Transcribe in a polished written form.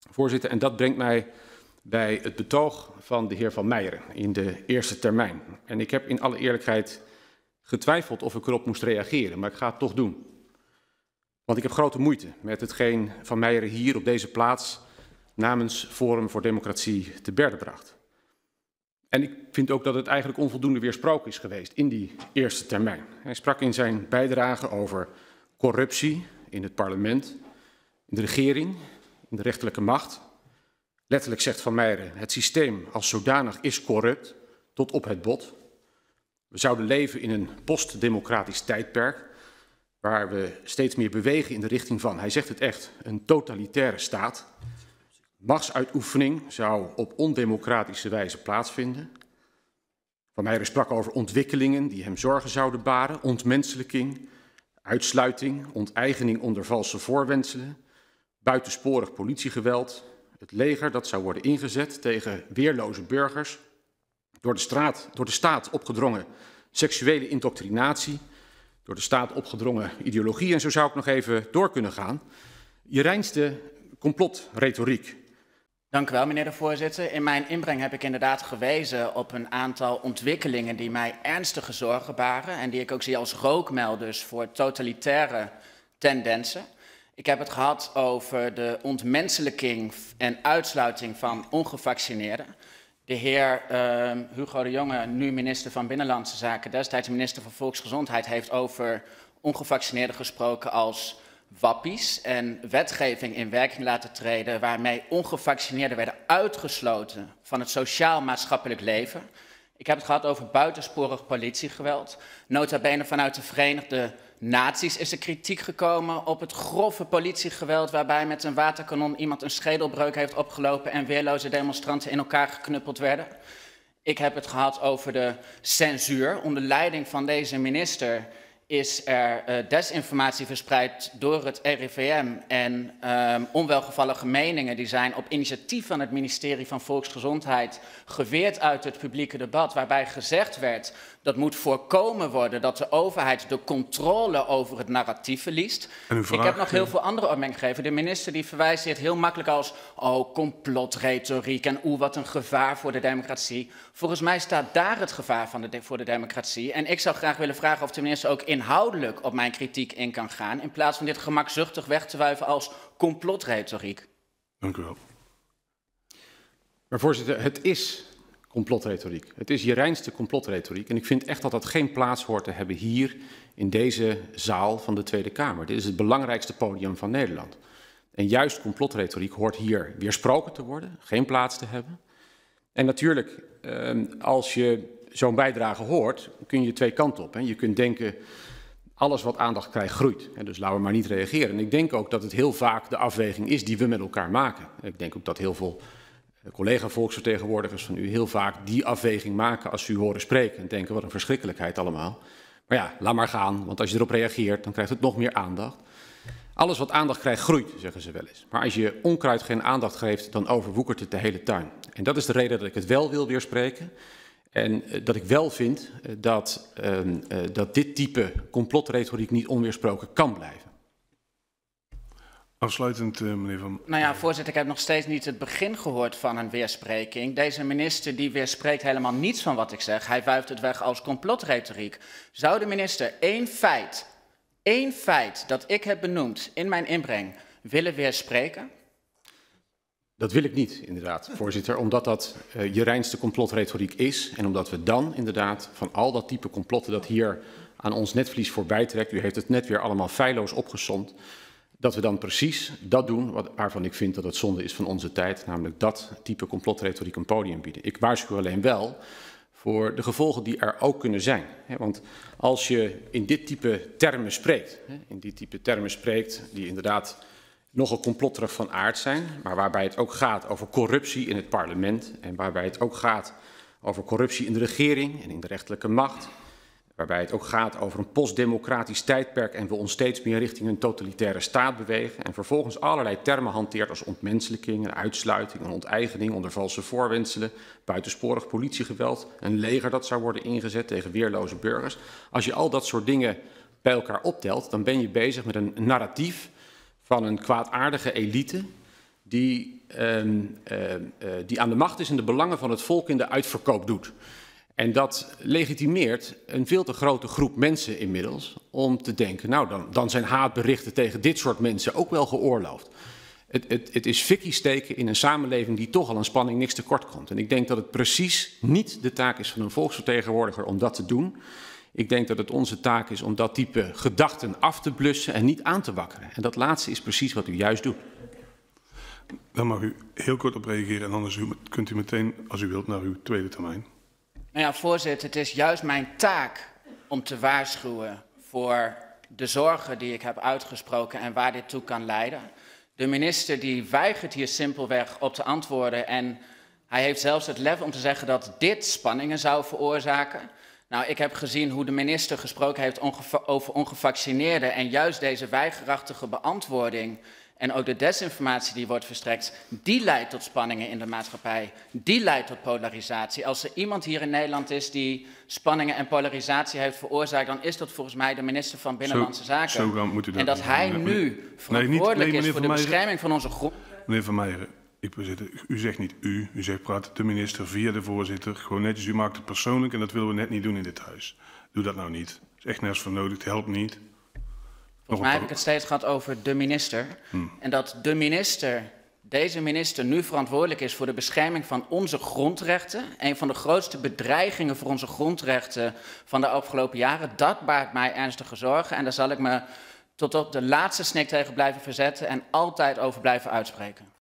Voorzitter, en dat brengt mij bij het betoog van de heer Van Meijeren in de eerste termijn. En ik heb in alle eerlijkheid getwijfeld of ik erop moest reageren, maar ik ga het toch doen. Want ik heb grote moeite met hetgeen Van Meijeren hier op deze plaats namens Forum voor Democratie te berde bracht. En ik vind ook dat het eigenlijk onvoldoende weersproken is geweest in die eerste termijn. Hij sprak in zijn bijdrage over corruptie in het parlement, in de regering, in de rechterlijke macht. Letterlijk zegt Van Meijeren, het systeem als zodanig is corrupt tot op het bot. We zouden leven in een postdemocratisch tijdperk waar we steeds meer bewegen in de richting van, hij zegt het echt, een totalitaire staat. Machtsuitoefening zou op ondemocratische wijze plaatsvinden. Van Meijeren sprak over ontwikkelingen die hem zorgen zouden baren, ontmenselijking, uitsluiting, onteigening onder valse voorwendselen, buitensporig politiegeweld, het leger dat zou worden ingezet tegen weerloze burgers, door de staat opgedrongen seksuele indoctrinatie, door de staat opgedrongen ideologie en zo zou ik nog even door kunnen gaan. Je reinste complotretoriek. Dank u wel, meneer de voorzitter. In mijn inbreng heb ik inderdaad gewezen op een aantal ontwikkelingen die mij ernstige zorgen baren en die ik ook zie als rookmelders voor totalitaire tendensen. Ik heb het gehad over de ontmenselijking en uitsluiting van ongevaccineerden. De heer Hugo de Jonge, nu minister van Binnenlandse Zaken, destijds minister van Volksgezondheid, heeft over ongevaccineerden gesproken als wappies en wetgeving in werking laten treden waarmee ongevaccineerden werden uitgesloten van het sociaal-maatschappelijk leven. Ik heb het gehad over buitensporig politiegeweld. Nota bene vanuit de Verenigde Naties is er kritiek gekomen op het grove politiegeweld waarbij met een waterkanon iemand een schedelbreuk heeft opgelopen en weerloze demonstranten in elkaar geknuppeld werden. Ik heb het gehad over de censuur. Onder leiding van deze minister is er desinformatie verspreid door het RIVM en onwelgevallige meningen die zijn op initiatief van het ministerie van Volksgezondheid geweerd uit het publieke debat, waarbij gezegd werd dat moet voorkomen worden dat de overheid de controle over het narratief verliest. Ik heb nog heel veel andere opmerkingen gegeven. De minister die verwijst dit heel makkelijk als complotretoriek en wat een gevaar voor de democratie. Volgens mij staat daar het gevaar voor de democratie. En ik zou graag willen vragen of de minister ook inhoudelijk op mijn kritiek in kan gaan, in plaats van dit gemakzuchtig weg te wuiven als complotretoriek. Dank u wel. Maar voorzitter, het is complotretoriek. Het is je reinste complotretoriek. En ik vind echt dat dat geen plaats hoort te hebben hier in deze zaal van de Tweede Kamer. Dit is het belangrijkste podium van Nederland. En juist complotretoriek hoort hier weersproken te worden, geen plaats te hebben. En natuurlijk, als je zo'n bijdrage hoort, kun je twee kanten op. Hè. Je kunt denken, alles wat aandacht krijgt groeit. Dus laten we maar niet reageren. En ik denk ook dat het heel vaak de afweging is die we met elkaar maken. Ik denk ook dat heel veel collega-volksvertegenwoordigers van u heel vaak die afweging maken als ze u horen spreken. En denken, wat een verschrikkelijkheid allemaal. Maar ja, laat maar gaan, want als je erop reageert, dan krijgt het nog meer aandacht. Alles wat aandacht krijgt groeit, zeggen ze wel eens. Maar als je onkruid geen aandacht geeft, dan overwoekert het de hele tuin. En dat is de reden dat ik het wel wil weerspreken. En dat ik wel vind dat dit type complotretoriek niet onweersproken kan blijven. Afsluitend, meneer Van... Nou ja, voorzitter, ik heb nog steeds niet het begin gehoord van een weerspreking. Deze minister die weerspreekt helemaal niets van wat ik zeg. Hij wuift het weg als complotretoriek. Zou de minister één feit dat ik heb benoemd in mijn inbreng willen weerspreken? Dat wil ik niet, inderdaad, voorzitter, omdat dat je reinste complotretoriek is en omdat we dan inderdaad van al dat type complotten dat hier aan ons netvlies voorbij trekt, u heeft het net weer allemaal feilloos opgesomd, dat we dan precies dat doen waarvan ik vind dat het zonde is van onze tijd, namelijk dat type complotretoriek een podium bieden. Ik waarschuw alleen wel voor de gevolgen die er ook kunnen zijn. Want als je in dit type termen spreekt, die inderdaad nogal complotterig van aard zijn, maar waarbij het ook gaat over corruptie in het parlement en waarbij het ook gaat over corruptie in de regering en in de rechterlijke macht, waarbij het ook gaat over een postdemocratisch tijdperk en we ons steeds meer richting een totalitaire staat bewegen en vervolgens allerlei termen hanteert als ontmenselijking, een uitsluiting, een onteigening onder valse voorwendselen, buitensporig politiegeweld, een leger dat zou worden ingezet tegen weerloze burgers. Als je al dat soort dingen bij elkaar optelt, dan ben je bezig met een narratief van een kwaadaardige elite die aan de macht is en de belangen van het volk in de uitverkoop doet. En dat legitimeert een veel te grote groep mensen inmiddels om te denken, nou dan zijn haatberichten tegen dit soort mensen ook wel geoorloofd. Het is fikkie steken in een samenleving die toch al aan spanning niks tekort komt. En ik denk dat het precies niet de taak is van een volksvertegenwoordiger om dat te doen. Ik denk dat het onze taak is om dat type gedachten af te blussen en niet aan te wakkeren. En dat laatste is precies wat u juist doet. Dan mag u heel kort op reageren en anders kunt u meteen, als u wilt, naar uw tweede termijn. Nou ja, voorzitter, het is juist mijn taak om te waarschuwen voor de zorgen die ik heb uitgesproken en waar dit toe kan leiden. De minister die weigert hier simpelweg op te antwoorden en hij heeft zelfs het lef om te zeggen dat dit spanningen zou veroorzaken. Nou, ik heb gezien hoe de minister gesproken heeft over ongevaccineerden en juist deze weigerachtige beantwoording en ook de desinformatie die wordt verstrekt, die leidt tot spanningen in de maatschappij. Die leidt tot polarisatie. Als er iemand hier in Nederland is die spanningen en polarisatie heeft veroorzaakt, dan is dat volgens mij de minister van Binnenlandse Zaken. Zo moet u dat en dat hij nu verantwoordelijk is voor de bescherming van onze grond. Meneer Van Meijeren, u zegt niet u zegt praat de minister via de voorzitter. Gewoon netjes, u maakt het persoonlijk en dat willen we net niet doen in dit huis. Doe dat nou niet. Dat is echt nergens voor nodig, het helpt niet. Volgens mij heb ik het steeds gehad over de minister. En dat de minister, deze minister, nu verantwoordelijk is voor de bescherming van onze grondrechten. Een van de grootste bedreigingen voor onze grondrechten van de afgelopen jaren. Dat baart mij ernstige zorgen. En daar zal ik me tot op de laatste snik tegen blijven verzetten en altijd over blijven uitspreken.